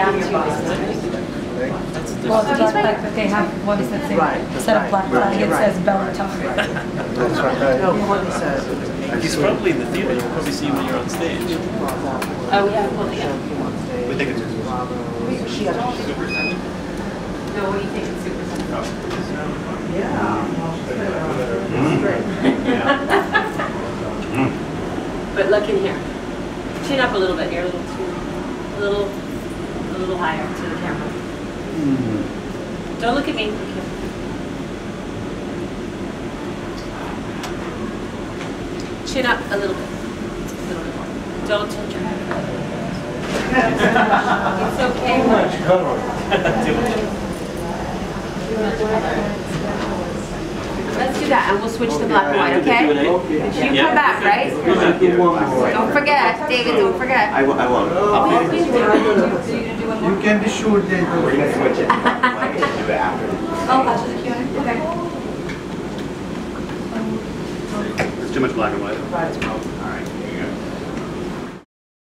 Well, the black flag that they have, what is that thing? Instead of black flag, it says Bellator. That's right. No, Courtney says. He's probably in the theater. You'll probably see him when you're on stage. Oh, we have one again. We think it's She got a No, what do you think it's super sensitive? But look in here. Chin up a little bit. You're a little too, a little higher to the camera. Don't look at me. Look here. Chin up a little bit. A little bit more. Don't tilt your head. It's okay. too much. Let's do that, and we'll switch to black and white, okay? You come back, right? Don't forget, David, don't forget. I won't. You can be sure they will. We're gonna switch it. I can do it after. Oh, after the Q&A? Okay. It's too much black and white.